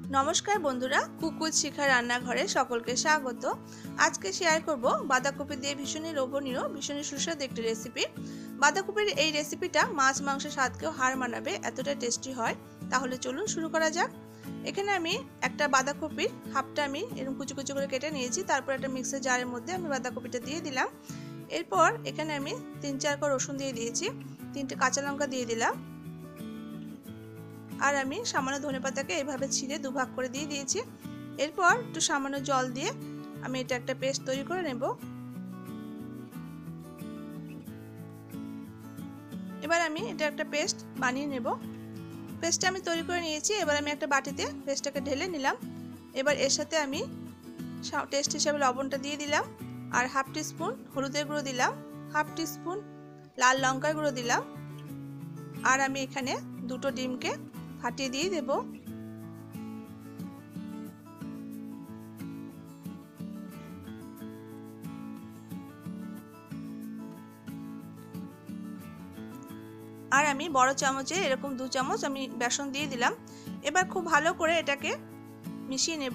नमस्कार बंधुरा कुकुर शिखा रान्नाघरे सकलके स्वागत। आज के शेयर करब बाँधाकपि दिए भीषण लोभनीय भीषण सुस्वादु एक रेसिपि। बाँधाकपिर এই রেসিপিটা মাছ মাংসের স্বাদকেও হার মানাবে, এতটা টেস্টি হয়। তাহলে চলুন শুরু করা যাক। এখানে আমি একটা বাঁধাকপির হাফটা আমি এরকম কুচি কুচি করে কেটে নিয়েছি। তারপর একটা মিক্সার জারের মধ্যে আমি বাঁধাকপিটা দিয়ে দিলাম। এরপর এখানে আমি 3-4 কোয়া রসুন দিয়ে দিয়েছি, 3টে কাঁচা লঙ্কা দিয়ে দিলাম, আর আমি সামান্য ধনেপাতাকে এইভাবে ছিঁড়ে দুভাগ করে দিয়ে দিয়েছি। এরপর একটু সামান্য জল দিয়ে আমি এটা একটা পেস্ট তৈরি করে নেব। এবার আমি এটা একটা পেস্ট বানিয়ে নেব। পেস্টটা আমি তৈরি করে নিয়েছি। এবার আমি একটা বাটিতে পেস্টটাকে ঢেলে নিলাম। এবার এর সাথে আমি টেস্ট হিসাবে লবণটা দিয়ে দিলাম, আর হাফ টিস্পুন হলুদের গুঁড়ো দিলাম, হাফ টিস্পুন লাল লঙ্কার গুঁড়ো দিলাম, আর আমি এখানে দুটো ডিমকে ফাটিয়ে দিয়ে দেব। আর আমি বড় চামচে এরকম 2 চামচ আমি বেসন দিয়ে দিলাম। এবার খুব ভালো করে এটাকে মিশিয়ে নেব।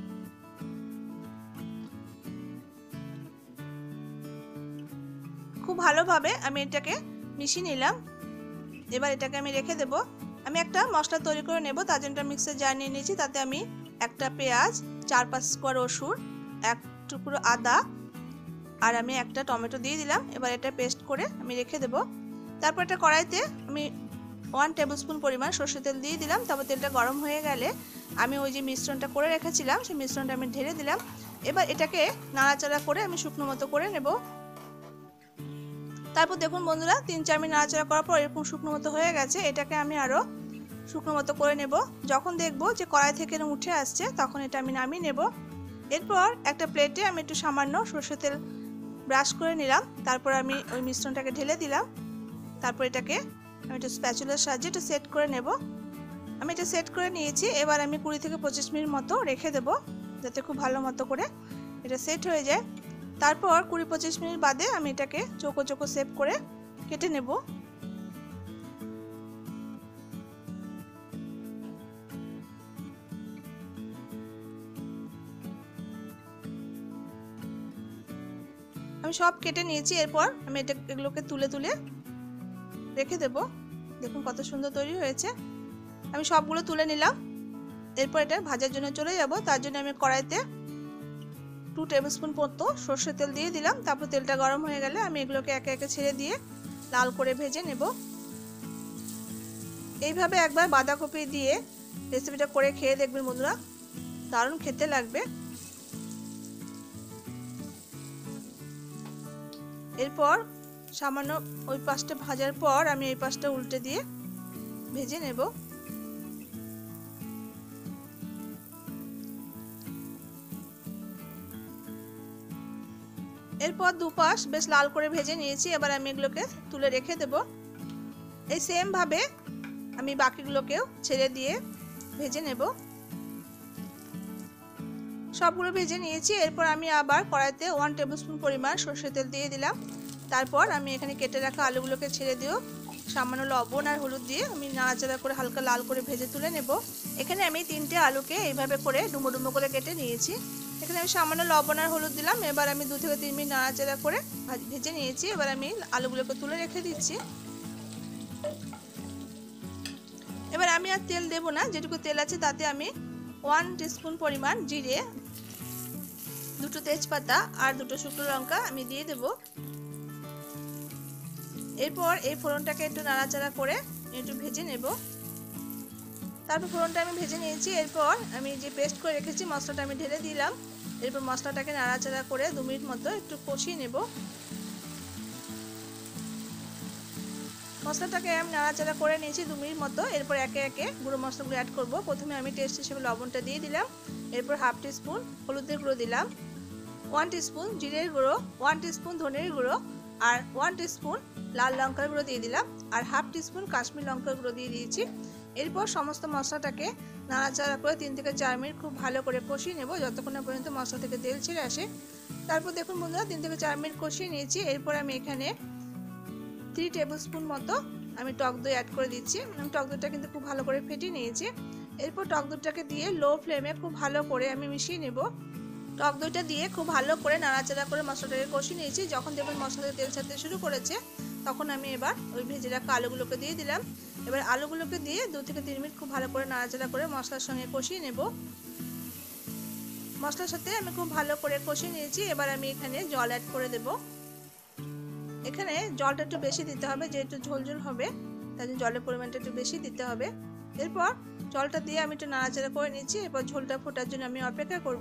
খুব ভালোভাবে আমি এটাকে মিশিয়ে নিলাম। এবার এটাকে আমি রেখে দেব। আমি একটা মশলা তৈরি করে নেব। তার জন্য মিক্সার জার নিয়ে নিয়েছি। তাতে আমি একটা পেঁয়াজ, 4-5 কোয়া রসুন, এক টুকরো আদা, আর আমি একটা টমেটো দিয়ে দিলাম। এবার এটা পেস্ট করে আমি রেখে দেব। তারপর একটা কড়াইতে আমি 1 টেবিলস্পুন পরিমাণ সরষের তেল দিয়ে দিলাম। তারপর তেলটা গরম হয়ে গেলে আমি ওই যে মিশ্রণটা করে রেখেছিলাম সেই মিশ্রণটা আমি ঢেলে দিলাম। এবার এটাকে নাড়াচাড়া করে আমি শুকনো মতো করে নেব। তারপর দেখুন বন্ধুরা, 3-4 মিনিট নাড়াচাড়া করার পর এরকম শুকনো মতো হয়ে গেছে। এটাকে আমি আরও শুকনো মতো করে নেব। যখন দেখব যে কড়াই থেকে উঠে আসছে তখন এটা আমি নামিয়ে নেব। এরপর একটা প্লেটে আমি একটু সামান্য সরষের তেল ব্রাশ করে নিলাম। তারপর আমি ওই মিশ্রণটাকে ঢেলে দিলাম। তারপর এটাকে আমি একটু স্প্যাচুলার সাহায্যে একটু সেট করে নেব। আমি এটা সেট করে নিয়েছি। এবার আমি 20 থেকে 25 মিনিট মতো রেখে দেব, যাতে খুব ভালো মতো করে এটা সেট হয়ে যায়। তারপর 20-25 মিনিট বাদে আমি এটাকে চৌকো চৌকো শেপ করে কেটে নেব। আমি সব কেটে নিয়েছি। এরপর আমি এগুলোকে তুলে তুলে রেখে দেব। দেখুন কত সুন্দর তৈরি হয়েছে। আমি সবগুলো তুলে নিলাম। এরপর এটা ভাজার জন্য চলে যাব। তার জন্য আমি কড়াইতে 2 টেবিলস্পুন মতো সরষের তেল দিয়ে দিলাম। তারপর তেলটা গরম হয়ে গেলে আমি এগুলোকে একে একে ছেড়ে দিয়ে লাল করে ভেজে নেব। এইভাবে একবার বাঁধাকপি দিয়ে রেসিপিটা করে খেয়ে দেখবেন বন্ধুরা, দারুণ খেতে লাগবে। এরপর সামান্য ওই পাশটা ভাজার পর আমি এই পাশটা উল্টে দিয়ে ভেজে নেব। এরপর দুপাশ বেশ লাল করে ভেজে নিয়েছি। এবার আমি এগুলোকে তুলে রেখে দেব। এই সেম ভাবে আমি বাকিগুলোকেও ছেড়ে দিয়ে ভেজে নেব। সবগুলো ভেজে নিয়েছি। এরপর আমি আবার কড়াইতে 1 টেবিলস্পুন পরিমাণ সরষের তেল দিয়ে দিলাম। তারপর আমি এখানে কেটে রাখা আলুগুলোকে ছেড়ে দিয়েও সামান্য লবণ আর হলুদ দিয়ে আমি নাড়াচাড়া করে হালকা লাল করে ভেজে তুলে নেব। এখানে আমি 3টে আলুকে এইভাবে করে ডুমো ডুমো করে কেটে নিয়েছি। এখানে আমি সামান্য লবণ আর হলুদ দিলাম। এবার আমি 2 থেকে 3 মিনিট নাড়াচাড়া করে ভেজে নিয়েছি। এবার আমি আলুগুলোকে তুলে রেখে দিচ্ছি। এবার আমি আর তেল দেব না, যেটুকু তেল আছে তাতে আমি 1 টিস্পুন পরিমাণ জিরে, 2টো তেজপাতা আর 2টো শুকনো লঙ্কা আমি দিয়ে দেব। এরপর এই ফোড়নটাকে একটু নাড়াচাড়া করে একটু ভেজে নেব। তারপর ফোড়নটা আমি ভেজে নিয়েছি। এরপর আমি যে পেস্ট করে রেখেছি মশলাটা আমি ঢেলে দিলাম। এরপর মশলাটাকে নাড়াচাড়া করে 2 মিনিট মতো একটু কষিয়ে নেব। মশলাটাকে আমি নাড়াচাড়া করে নিয়েছি 2 মিনিট মতো। এরপর একে একে গুঁড়ো মশলাগুলো অ্যাড করব। প্রথমে আমি টেস্ট হিসেবে লবণটা দিয়ে দিলাম। এরপর হাফ টিস্পুন হলুদের গুঁড়ো দিলাম, 1 টিস্পুন জিরের গুঁড়ো, 1 টিস্পুন ধনের গুঁড়ো, আর 1 টিস্পুন লাল লঙ্কার গুঁড়ো দিয়ে দিলাম, আর হাফ টিস্পুন কাশ্মীর লঙ্কার গুঁড়ো দিয়ে দিয়েছি। এরপর সমস্ত মশলাটাকে নাড়াচাড়া করে 3 থেকে 4 মিনিট খুব ভালো করে কষিয়ে নেব, যতক্ষণ না পর্যন্ত মশলা থেকে তেল ছেড়ে আসে। তারপর দেখুন বন্ধুরা, 3 থেকে 4 মিনিট কষিয়ে নিয়েছি। এরপর আমি এখানে 3 টেবিলস্পুন মতো আমি টক দই অ্যাড করে দিচ্ছি। আমি টক দইটা কিন্তু খুব ভালো করে ফেটিয়ে নিয়েছি। এরপর টক দইটাকে দিয়ে লো ফ্লেমে খুব ভালো করে আমি মিশিয়ে নেব। টক দইটা দিয়ে খুব ভালো করে নাড়াচাড়া করে মশলাটাকে কষিয়ে নিয়েছি। যখন দেখবেন মশলাতে তেল ছাড়তে শুরু করেছে তখন আমি এবার ওই ভেজে রাখা আলুগুলোকে দিয়ে দিলাম। এবার আলুগুলোকে দিয়ে 2 থেকে 3 মিনিট খুব ভালো করে নাড়াচাড়া করে মশলার সঙ্গে কষিয়ে নেব। মশলার সাথে আমি খুব ভালো করে কষিয়ে নিয়েছি। এবার আমি এখানে জল অ্যাড করে দেব। এখানে জলটা একটু বেশি দিতে হবে, যেহেতু ঝোল ঝোল হবে তাই জন্য জলের পরিমাণটা একটু বেশি দিতে হবে। এরপর জলটা দিয়ে আমি একটু নাড়াচাড়া করে নিচ্ছি। এরপর ঝোলটা ফোটার জন্য আমি অপেক্ষা করব।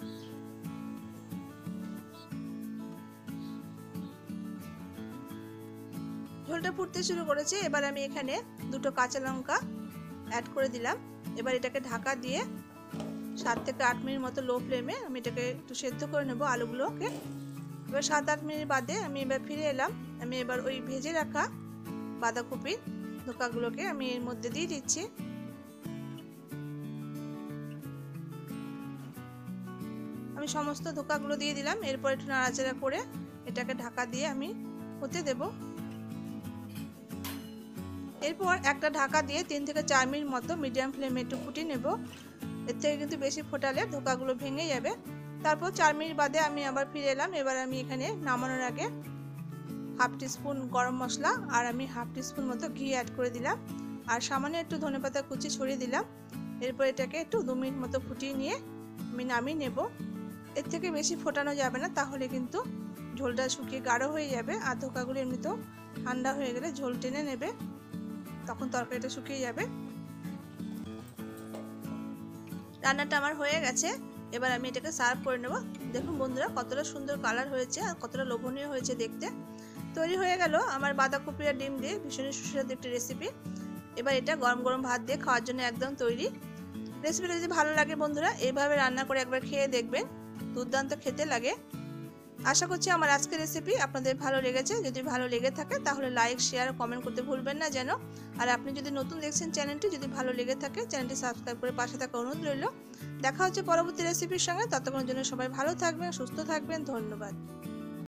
ঝোলটা ফুটতে শুরু করেছে। এবার আমি এখানে 2টো কাঁচা লঙ্কা অ্যাড করে দিলাম। এবার এটাকে ঢাকা দিয়ে 7 থেকে 8 মিনিট মতো লো ফ্লেমে আমি এটাকে একটু সেদ্ধ করে নেব আলুগুলোকে। এবার 7-8 মিনিট বাদে আমি এবার ফিরে এলাম। আমি এবার ওই ভেজে রাখা বাঁধাকপির ধোকাগুলোকে আমি এর মধ্যে দিয়ে দিচ্ছি। আমি সমস্ত ধোকাগুলো দিয়ে দিলাম। এরপর একটু নাড়াচাড়া করে এটাকে ঢাকা দিয়ে আমি হতে দেব। এরপর একটা ঢাকা দিয়ে 3 থেকে 4 মিনিট মতো মিডিয়াম ফ্লেমে একটু ফুটিয়ে নেব। এর থেকে কিন্তু বেশি ফোটালে ধোকাগুলো ভেঙে যাবে। তারপর 4 মিনিট বাদে আমি আবার ফিরে এলাম। এবার আমি এখানে নামানোর আগে 1/2 টিস্পুন গরম মশলা আর আমি 1/2 টিস্পুন মতো ঘি অ্যাড করে দিলাম আর সামান্য একটু ধনেপাতা কুচি ছড়িয়ে দিলাম। এরপর এটাকে একটু 2 মিনিট মতো ফুটিয়ে নিয়ে আমি নামিয়ে নেব। এর থেকে বেশি ফোটানো যাবে না, তাহলে কিন্তু ঝোলটা শুকিয়ে গাঢ় হয়ে যাবে আর ধোকাগুলো এমনিতেও ঠান্ডা হয়ে গেলে ঝোল টেনে নেবে, তখন তরকারিটা শুকিয়ে যাবে। রান্নাটা আমার হয়ে গেছে। এবার আমি এটাকে সার্ভ করে নেব। দেখুন বন্ধুরা কতটা সুন্দর কালার হয়েছে আর কতটা লোভনীয় হয়েছে দেখতে। তৈরি হয়ে গেল আমার বাঁধাকপি আর ডিম দিয়ে ভীষণ সুস্বাদু একটি রেসিপি। এবার এটা গরম গরম ভাত দিয়ে খাওয়ার জন্য একদম তৈরি। রেসিপিটা যদি ভালো লাগে বন্ধুরা এইভাবে রান্না করে একবার খেয়ে দেখবেন, দুর্দান্ত খেতে লাগে। আশা করছি আমার আজকের রেসিপি আপনাদের ভালো লেগেছে। যদি ভালো লেগে থাকে তাহলে লাইক শেয়ার কমেন্ট করতে ভুলবেন না যেন। আর আপনি যদি নতুন দেখছেন চ্যানেলটি, যদি ভালো লেগে থাকে চ্যানেলটি সাবস্ক্রাইব করে পাশে থাকা অনুরোধ রইল। দেখা হচ্ছে পরবর্তী রেসিপির সঙ্গে। ততক্ষণের জন্য সবাই ভালো থাকবেন, সুস্থ থাকবেন। ধন্যবাদ।